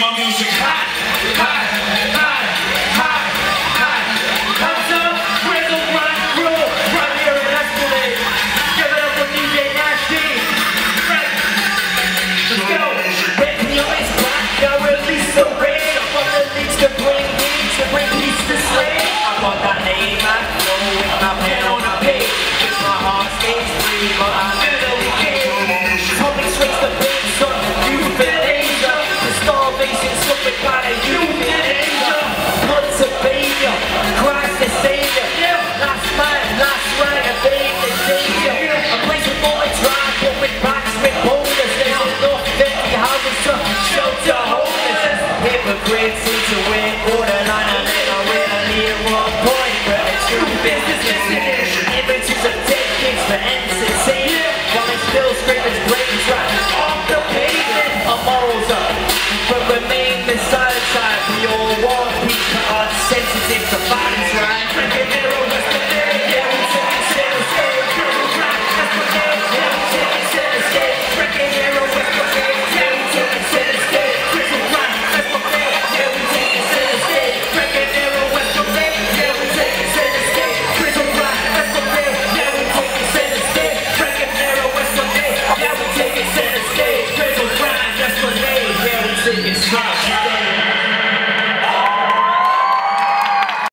my music hot, hot, hot, hot, hot. What's up? Grizzle, rock, roll, right here in Escalade. Give it up for DJ Nasty. Right. Let's go. Red Neo's black, got release the rain. I'm on the leads to bring peace, to bring peace to slay. I want that name, I flow with my pen on the page. It's my heart stays free, but I literally can't. Totally switch the bass on the euthanasia. The starvation suffered by the euthanasia. Blood's a savior, Christ the savior. Last man, last ride, a babe the savior. A place with more drive, but with rocks, with boulders. There's enough empty houses to shelter homeless. Hypocrites into it, borderline, and then I really at one point. But the truth is, images of dead kids for entertainment. While they still scraping brains right off the pavement. A morals up, but remain the silent side. We all want peace, but are sensitive to violence, right? Enero Requiem, yeah, we take it center stage. Grizzle rock, that's what they yeah, we take it center stage. Enero Requiem, yeah, we take it center stage. Grizzle rock, that's what they yeah, we take it center stage. Enero Requiem, yeah, we take it center stage. Grizzle rock, that's what they yeah, we take it center stage. Enero Requiem, yeah, we take it center stage. Grizzle rock, that's what they yeah, we take it center stage.